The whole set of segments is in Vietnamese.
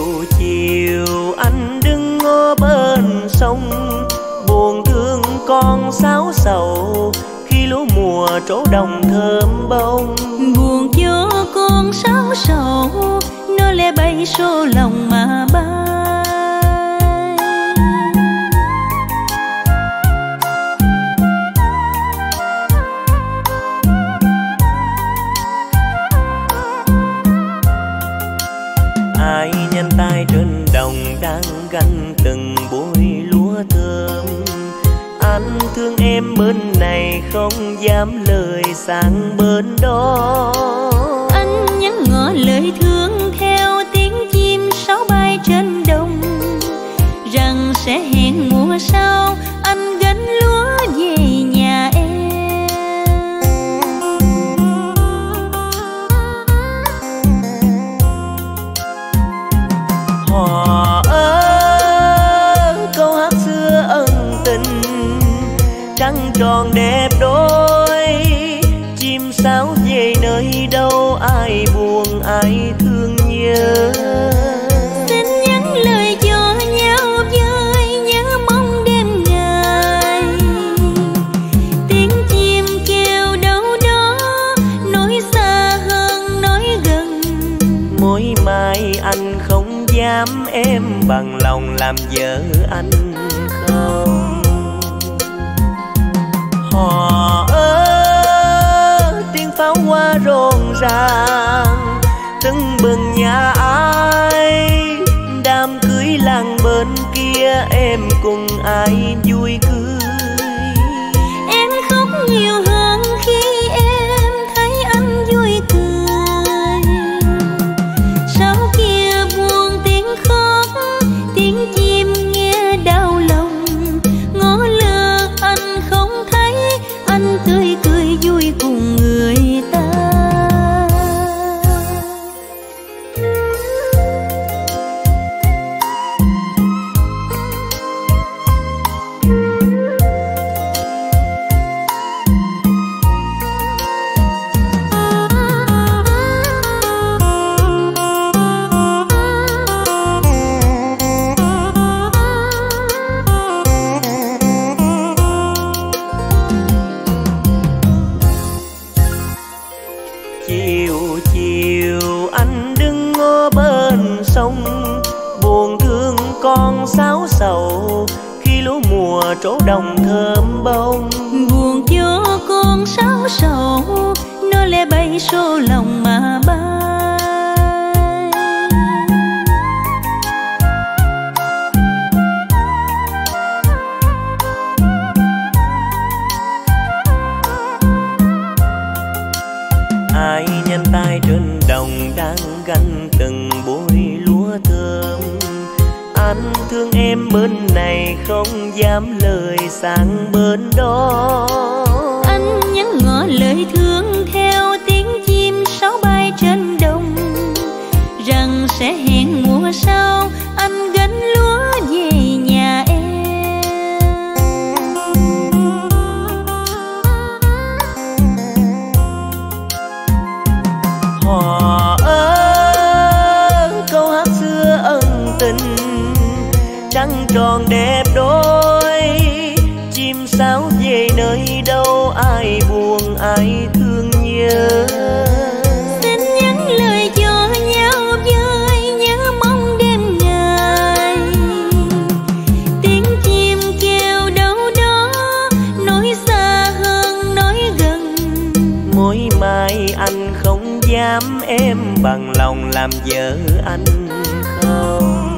chiều anh đứng ở bên sông, buồn thương con sáo sầu khi lúa mùa trổ đồng thơm bông. Buồn cho con sáo sầu nó lẽ bay số lòng mà bay. Ai nhanh tay trên đồng đang gánh từng bụi lúa thơm. Anh thương em bên này không dám lời sang bên đó. Anh nhắn ngỏ lời thương theo tiếng chim sáo bay trên đồng, rằng sẽ hẹn mùa sau anh gánh lúa về nhà em. Hò ơi câu hát xưa ân tình, trăng tròn đẹp đôi, chim sáo về nơi đâu ai buồn ai thương nhớ. Xin nhắn lời cho nhau với nhớ mong đêm ngày, tiếng chim kêu đâu đó nói xa hơn nói gần. Mỗi mai anh không dám em bằng lòng làm vợ anh không. Hò ơi tiếng pháo hoa rộn ràng tưng bừng nhà ai, đám cưới làng bên kia em cùng ai vui cười. Em khóc nhiều hơn khi em thấy anh vui cười, sau kia buồn tiếng khóc tiếng chim nghe đau lòng. Ngó lơ anh không thấy anh tươi cười vui cùng người ta. Chiều chiều anh đứng ở bên sông, buồn thương con sáo sầu khi lúa mùa trổ đồng thơm bông. Buồn cho con sáo sầu nó lẽ bay số lòng mà bay. Ai nhanh tay trên đồng đang gánh từng bụi lúa thơm. Anh thương em bên này không dám lời sang bên đó. Anh nhắn ngỏ lời thương theo tiếng chim sáo bay trên đồng, rằng sẽ hẹn mùa sau anh gánh lúa về nhà em. Hò ơi câu hát xưa ân tình, trăng tròn đẹp đôi, chim sáo về nơi đâu ai buồn ai thương nhớ. Xin nhắn lời cho nhau với nhớ mong đêm ngày, tiếng chim kêu đâu đó nói xa hơn nói gần. Mỗi mai anh không dám em bằng lòng làm vợ anh không.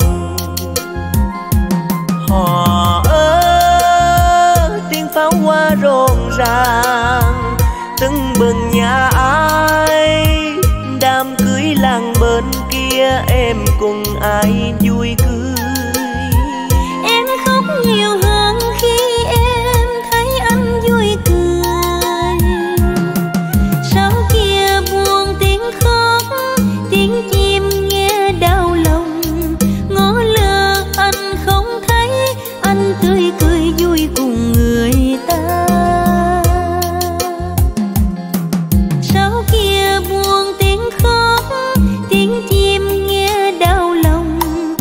Hò ơi tiếng pháo hoa rộn ràng tưng bừng nhà ai, đám cưới làng bên kia em cùng ai vui cười. Em khóc nhiều hơn khi em thấy anh vui cười, sau kia buồn tiếng khóc tiếng chim nghe đau lòng. Ngó lơ anh không thấy anh tươi cười vui cùng người ta, sau kia buồn tiếng khóc tiếng chim nghe đau lòng.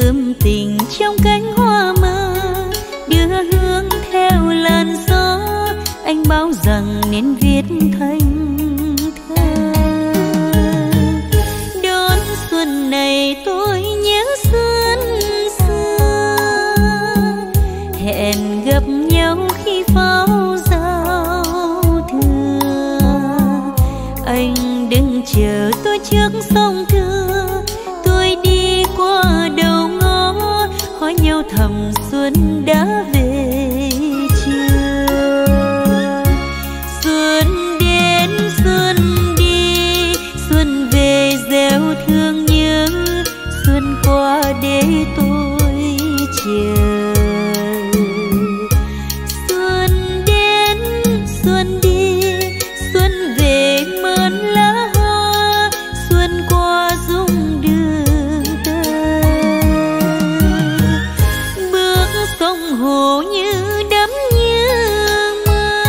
thơm tình trong cánh hoa mơ, đưa hương theo làn gió, anh báo rằng nên viết thành thơ. Đón xuân này tôi nhớ xuân xưa, hẹn gặp nhau khi pháo giao thừa. Anh đừng chờ tôi trước sông Thưa, tôi đi qua đầu ngõ, hỏi nhau thầm xuân đã về chưa. Xuân đến xuân đi, xuân về gieo thương nhớ, xuân qua để tôi chờ. Xuân đến xuân đi, xuân về mơn lá hoa, xuân qua dung đường tơ. Bước sông hồ như đắm như mơ,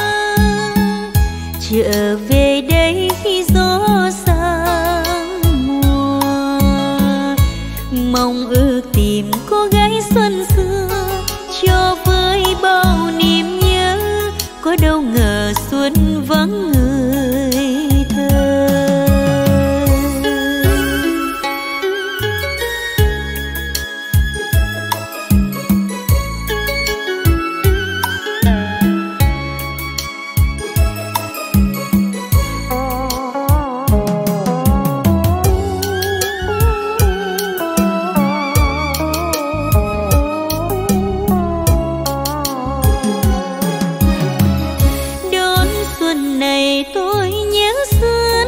trở về đây khi gió sang mùa. Mong ước tìm cô gái xuân xưa, cho với bao niềm nhớ, có đâu ngờ xuân vắng người thơ. Đón xuân này tôi nhớ xuân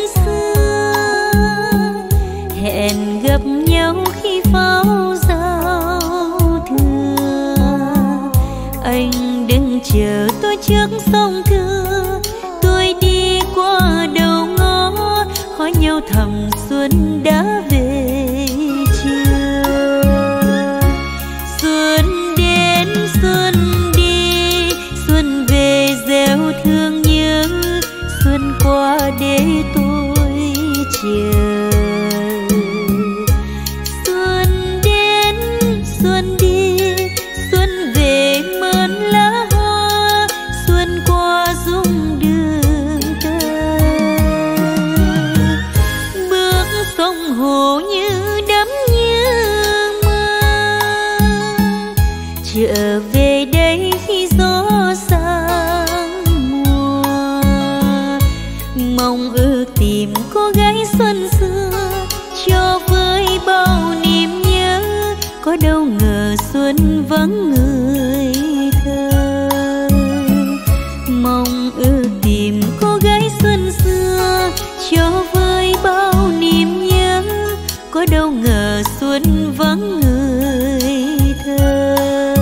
xưa, hẹn gặp nhau khi pháo giao thừa. Anh đừng chờ tôi trước sông Thưa, tôi đi qua đầu ngõ, hỏi nhau thầm xuân đã về chưa. Xuân đến xuân đi, xuân về gieo thương nhớ, xuân qua để tôi chờ. Xuân đến xuân đi, xuân về mơn lá hoa, xuân qua dung đường tơ. Bước sông hồ như đắm như mơ, trở về đây khi gió sang mùa. Mong ước tìm cô gái xuân xưa, cho với bao niềm nhớ, có đâu ngờ xuân vắng người thơ. Mong ước tìm cô gái xuân xưa, cho với bao niềm nhớ, có đâu ngờ xuân vắng người thơ.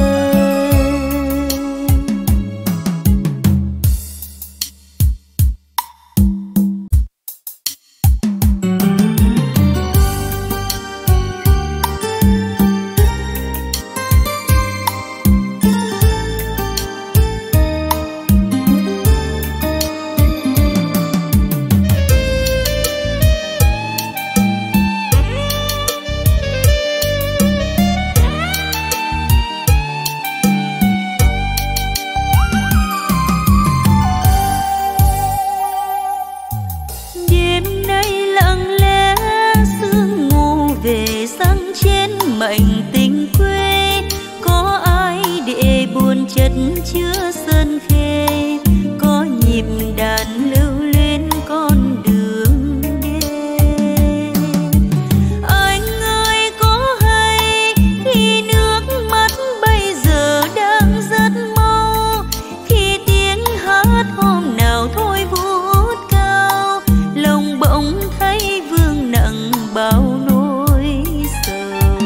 Đêm nay lặng lẽ sương mù về răng trên mảnh tình quê, có ai để buồn chất chứa sân khê, có nhịp đàn lưu lên con đường đêm. Anh ơi có hay khi nước mắt bây giờ đang rất mau, khi tiếng hát hôm nào thôi vút cao, lòng bỗng thấy vương nặng bao nỗi sầu.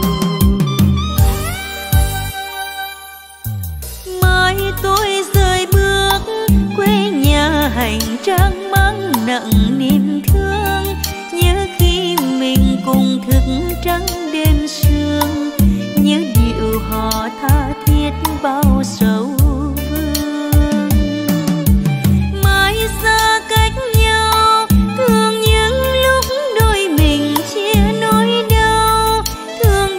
Mai tôi rời bước quê nhà hành trang mang nặng niềm thương, nhớ khi mình cùng thức trắng đêm sương, nhớ điệu hò tha thiết bao sầu vương. Mai xa cách nhau, thương những lúc đôi mình chia nỗi đau, thương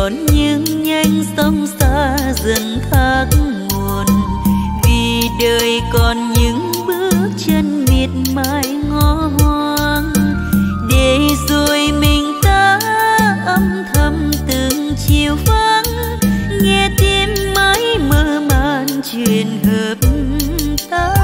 còn những nhánh sông xa dần thác nguồn, vì đời còn những bước chân miệt mài ngó hoang, để rồi mình ta âm thầm từng chiều vắng, nghe tiếng mái mơ màn chuyện hợp ta.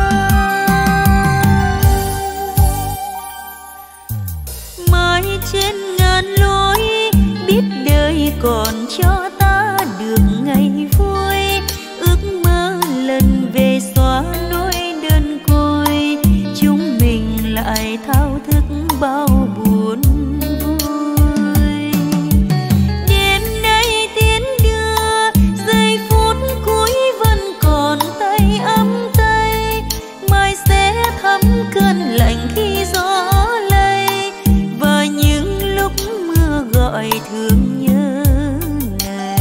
Mãi trên ngàn lối biết đời còn cho ta được ngày vui, ước mơ lần về xóa nỗi đơn côi, chúng mình lại thao thức bao buồn vui. Đêm nay tiến đưa giây phút cuối vẫn còn tay ấm tay, mai sẽ thấm cơn lạnh khi gió lay, và những lúc mưa gọi thương nhớ ngày.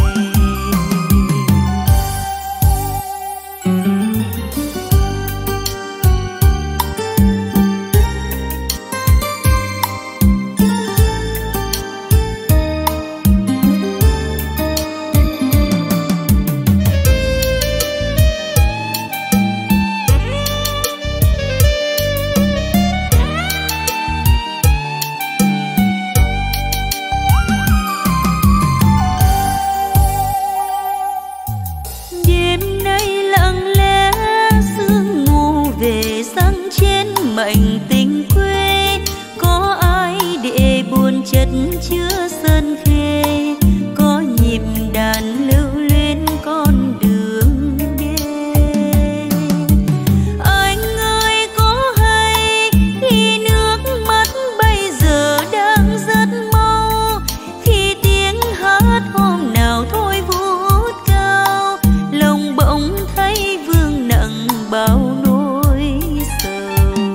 Mệnh tình quê có ai để buồn chất chứa sân khê, có nhịp đàn lưu luyến con đường đê. Anh ơi có hay khi nước mắt bây giờ đang rất mau, khi tiếng hát hôm nào thôi vút cao, lòng bỗng thấy vương nặng bao nỗi sầu.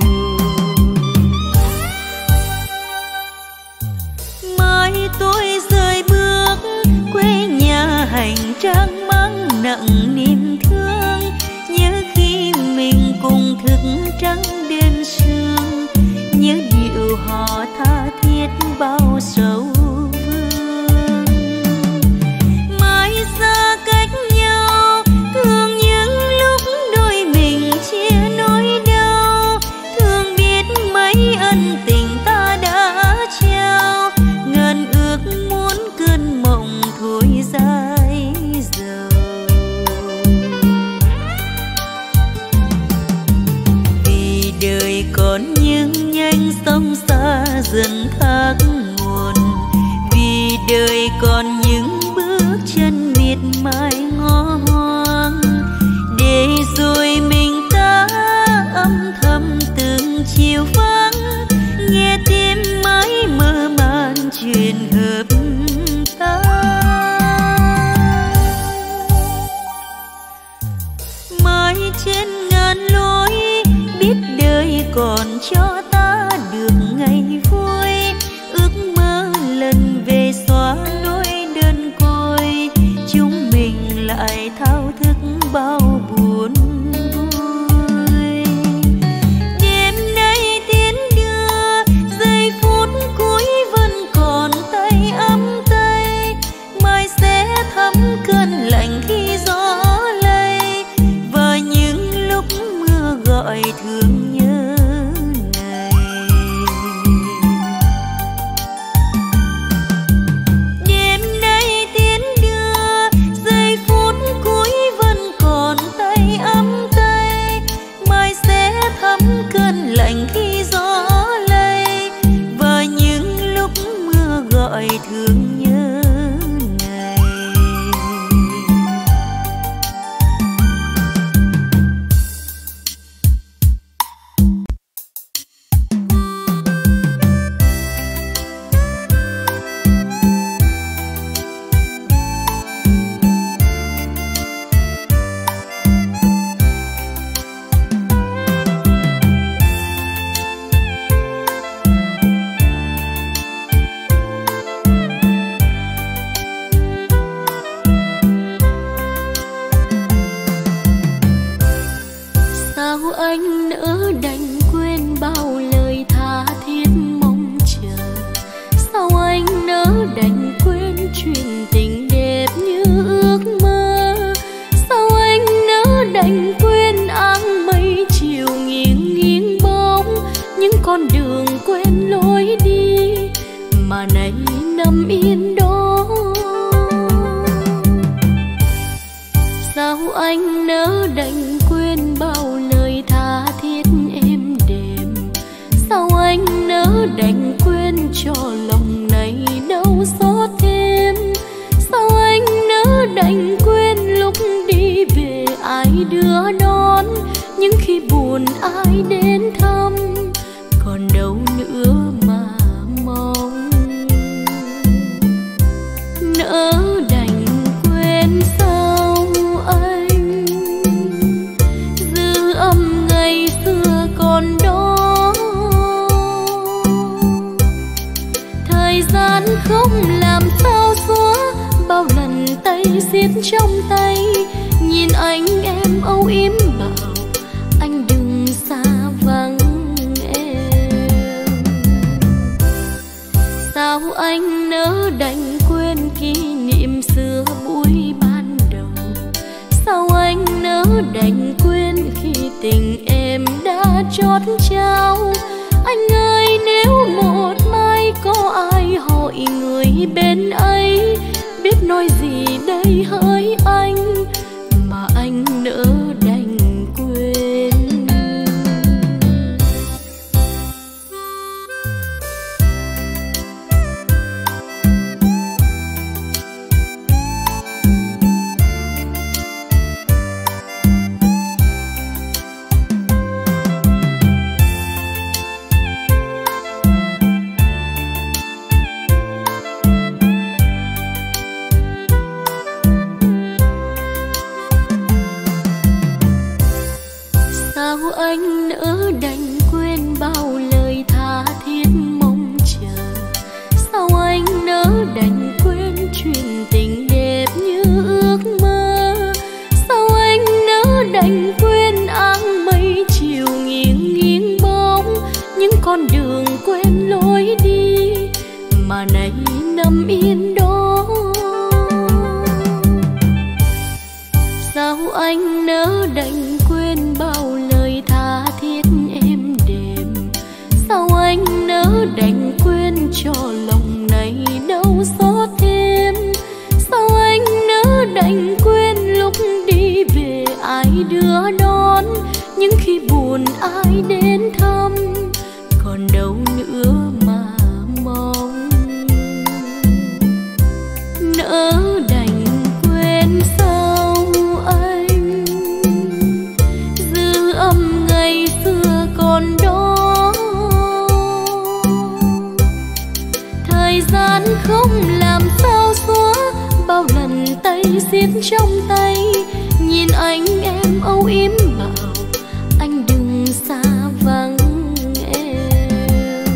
Tôi rời bước quê nhà hành trang mang nặng niềm thương, nhớ khi mình cùng thức trắng đêm sương, nhớ điệu hò tha thiết bao sầu vương. Mãi xa cách nhau thương những lúc đôi mình chia nỗi đau, thương biết mấy ân tình ta đã trao, ngàn ước muốn cơn mộng thôi dài dầu. Vì đời còn những nhánh sông xa dần thác nguồn, vì đời còn những bước chân miệt mài ngó hoang, để rồi mình ta âm thầm từng chiều vắng, nghe tiếng mái mơ màn chuyện hợp ta. Mãi trên ngàn lối biết đời còn cho ta được ngày vui, ước mơ lần về xóa nỗi đơn côi, chúng mình lại thao thức bao buồn vui. Đêm nay tiến đưa giây phút cuối vẫn còn tay ấm tay, mai sẽ thấm cơn lạnh khi gió lay, và những lúc mưa gọi thương nhớ ngày. Đêm nay tiến đưa giây phút cuối vẫn còn tay ấm tay, mai sẽ thấm cơn lạnh khi gió lay, và những lúc mưa gọi thương nhớ ngày. Anh nỡ đành quên bao lời tha thiết mong chờ, sao anh nỡ đành quên chuyện tình đêm. nỡ đành quên sao anh, dư âm ngày xưa còn đó. Thời gian không làm sao xóa bao lần tay siết trong tay, nhìn anh em âu yếm bảo anh đừng xa vắng em. Sao anh nỡ đành quên kỷ niệm xưa buổi ban đầu, sao anh nỡ đành quên khi tình em đã chót trao. Anh ơi nếu một mai có ai hỏi người bên ấy, biết nói gì đây hỡi anh mà anh nỡ đành quên. Sao anh nỡ đành quên bao lời tha thiết mong chờ, sao anh nỡ đành quên chuyện tình đẹp như ước mơ, sao anh nỡ đành quên áng mây chiều nghiêng nghiêng bóng những con đường quen lối đi mà nay nằm yên đó. Sao anh nỡ đành quên bao lời tha thiết êm đềm, sao anh nỡ đành quên cho lòng này đau xót thêm, sao anh nỡ đành quên lúc đi về ai đưa đón, nhưng khi buồn ai đến thăm còn đâu nữa mà mong. Nỡ đành quên sao anh, dư âm ngày xưa còn đó. Thời gian không làm sao xóa bao lần tay siết trong tay, nhìn anh em âu yếm bảo anh đừng xa vắng em.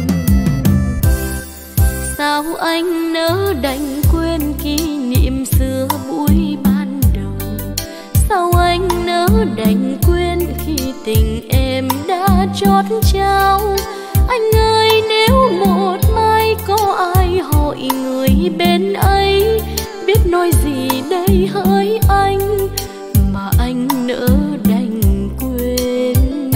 Sao anh nỡ đành quên kỷ niệm xưa buổi ban đầu, sao anh nỡ đành quên khi tình em đã chót trao. Anh ơi nếu một mai có ai hỏi người bên ấy, biết nói gì đây hỡi anh mà anh nỡ đành quên.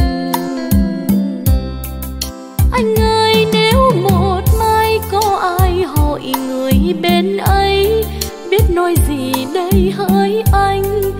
Anh ơi nếu một mai có ai hỏi người bên ấy, biết nói gì đây hỡi anh